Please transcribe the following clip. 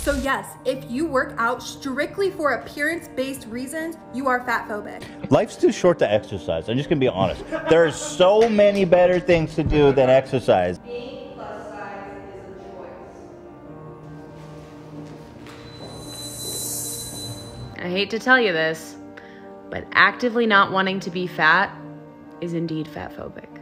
So yes, if you work out strictly for appearance-based reasons, you are fat phobic. Life's too short to exercise. I'm just gonna be honest. There's so many better things to do than exercise. Being plus size is a choice. I hate to tell you this, but actively not wanting to be fat is indeed fatphobic.